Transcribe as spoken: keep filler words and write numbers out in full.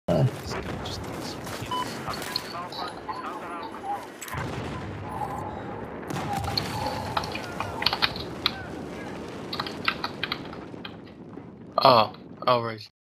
Uh, Just needs some kills. Oh, oh, right.